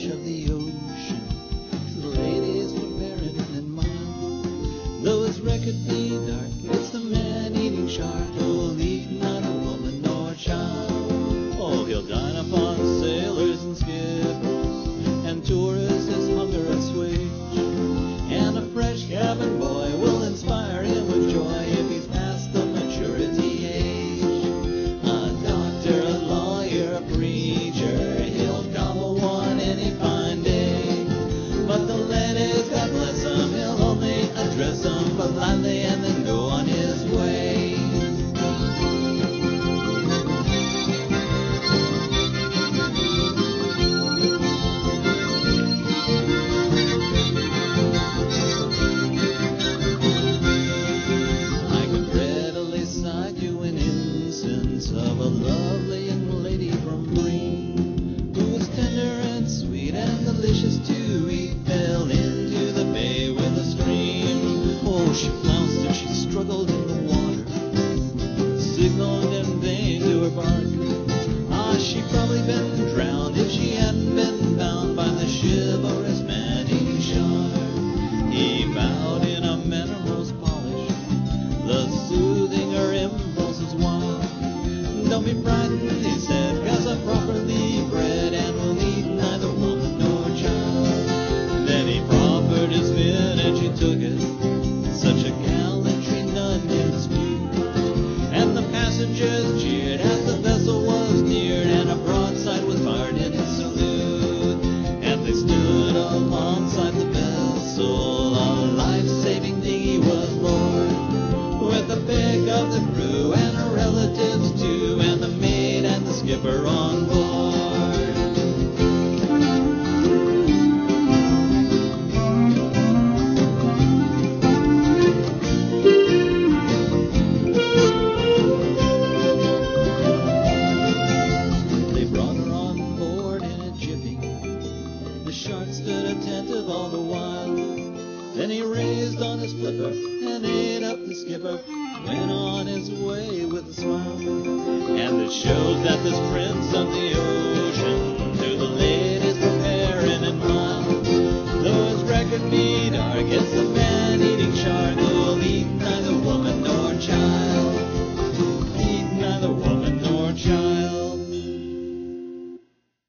of the ocean. The ladies were barren and mild. Though his wreck could be dark, it's the man-eating shark who'll eat neither woman nor child. Oh, he'll dine upon sailors and skippers, and tourists his hunger assuage. And a fresh cabin boy will inspire him with joy if he's past the maturity age. A doctor, a lawyer, a preacher, he'll gobble one any fine day. But the ladies, God bless him, he'll only address them politely and then go on his way. Of a lovely young lady from Green, who was tender and sweet and delicious to eat, fell into the bay with a scream. Oh, she flounced and she struggled in the water, signaled in vain to her bark. Ah, she'd probably been drowned if she hadn't been bound by the chivalrous man-eating shark. He bowed in a manner most polished, thus soothing her impulses wild. Don't be frightened, he said, 'cause I'm properly bred and will need neither woman nor child. Then he proffered his fin and she took it, such a gallantry none can dispute. And the passengers cheered as the vessel was neared, and a broadside was fired in salute. And they stood alongside the vessel, a life-saving dinghy was moored, with the pick of the crew and her relatives too, and the maid and the skipper on board. They brought her on board in a jiffy. The shark stood attentive all the while. Then he raised on his flipper and ate up the skipper, went on his way with a smile. And it shows that this prince of the ocean to the lake